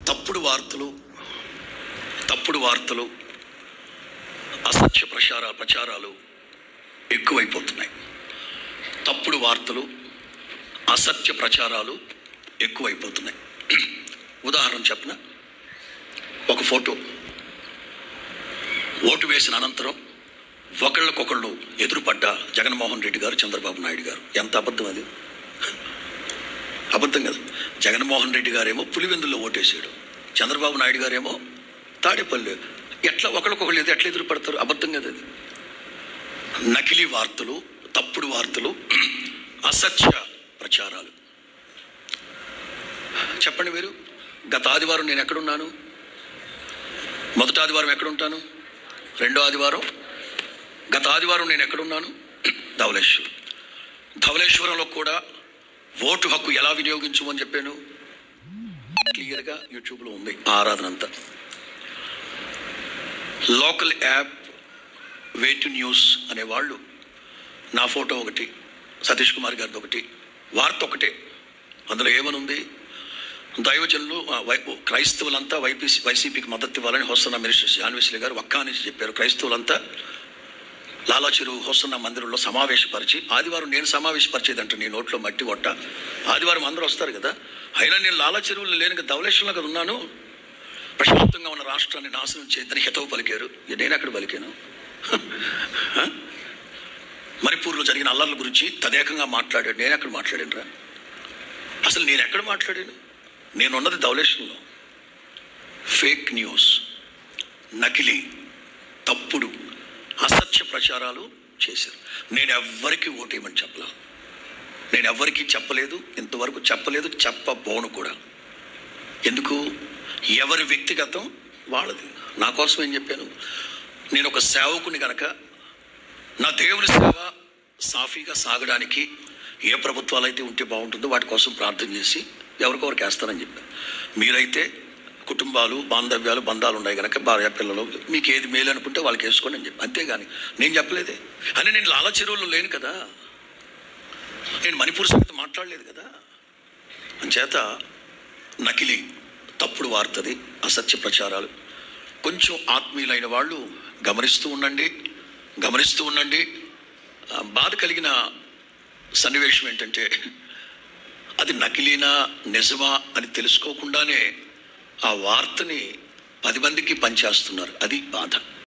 తప్పుడు వార్తలు అసత్య ప్రచారాలు ఎక్కువైపోతున్నాయి. తప్పుడు వార్తలు అసత్య ప్రచారాలు ఎక్కువైపోతున్నాయి. ఉదాహరణ చెప్పిన ఒక ఫోటో ఓటు వేసిన అనంతరం ఒకళ్ళకొకళ్ళు ఎదురుపడ్డ జగన్మోహన్ రెడ్డి గారు, చంద్రబాబు నాయుడు గారు. ఎంత అబద్ధం అది! అబద్ధం కదా. జగన్మోహన్ రెడ్డి గారేమో పులివెందుల్లో ఓటేసాడు, చంద్రబాబు నాయుడు గారేమో తాడేపల్లి. ఎట్లా ఒకళ్ళకొకళ్ళు ఎట్లా ఎదురుపడతారు? అబద్ధం కదా అది. నకిలీ వార్తలు, తప్పుడు వార్తలు, అసత్య ప్రచారాలు. చెప్పండి మీరు, గత ఆదివారం నేను ఎక్కడున్నాను? మొదటి ఆదివారం ఎక్కడుంటాను? రెండో ఆదివారం, గత ఆదివారం నేను ఎక్కడున్నాను? ధవళేశ్వరంలో కూడా ఓటు హక్కు ఎలా వినియోగించమని చెప్పాను క్లియర్గా యూట్యూబ్లో ఉంది. ఆరాధన అంతా లోకల్ యాప్ వేటు న్యూస్ అనేవాళ్ళు నా ఫోటో ఒకటి, సతీష్ కుమార్ గారిది ఒకటి, వార్త ఒకటే. అందులో ఏమనుంది? దైవజనులు క్రైస్తవులంతా వైసీపీకి మద్దతు ఇవ్వాలని హోసన్న మినిస్టర్ జాన్వేశ్వరి గారు ఒక్క నుంచి చెప్పారు. క్రైస్తవులంతా లాలాచెరు హోసన్న మందిరంలో సమావేశపరిచి, ఆదివారం నేను సమావేశపరిచేదంట, నీ నోట్లో మట్టి కొట్ట. ఆదివారం అందరూ వస్తారు కదా, అయినా నేను లాలాచెరువులో లేని ధవళేశ్వరంలో కదా ఉన్నాను. ప్రశాంతంగా ఉన్న రాష్ట్రాన్ని నాశనం చేయద్దని హితవు పలికారు. నేను ఎక్కడ పలికాను? మణిపూర్లో జరిగిన అల్లర్ల గురించి తదేకంగా మాట్లాడాడు. నేను ఎక్కడ మాట్లాడానురా? అసలు నేను ఎక్కడ మాట్లాడాను? నేనున్నది ధవళేశ్వరంలో. ఫేక్ న్యూస్, నకిలీ, తప్పుడు, అసత్య ప్రచారాలు చేశారు. నేను ఎవ్వరికీ ఓటేయమని చెప్పలా. నేను ఎవ్వరికీ చెప్పలేదు, ఇంతవరకు చెప్పలేదు, చెప్పబోను కూడా. ఎందుకు? ఎవరి వ్యక్తిగతం వాళ్ళది. నా కోసం ఏం చెప్పాను? నేను ఒక సేవకుని కనుక నా దేవుని సేవ సాఫీగా సాగడానికి ఏ ప్రభుత్వాలు అయితే ఉంటే బాగుంటుందో వాటి కోసం ప్రార్థన చేసి ఎవరికొవరికి వేస్తానని చెప్పాను. మీరైతే కుటుంబాలు, బాంధవ్యాలు, బంధాలు ఉన్నాయి కనుక భార్య పిల్లలు మీకు ఏది మేలు అనుకుంటే వాళ్ళకి వేసుకోండి అని చెప్పి. అంతేగాని నేను చెప్పలేదే. అని నేను లాలాచెరువులో లేను కదా, నేను మణిపూర్ సంగతి మాట్లాడలేదు కదా. అంచేత నకిలీ, తప్పుడు వార్తది, అసత్య ప్రచారాలు కొంచెం ఆత్మీయులైన వాళ్ళు గమనిస్తూ ఉండండి. బాధ కలిగిన సన్నివేశం ఏంటంటే, అది నకిలీనా నిజమా అని తెలుసుకోకుండానే ఆ వార్తని 10 మందికి పంచేస్తున్నారు. అది బాధ.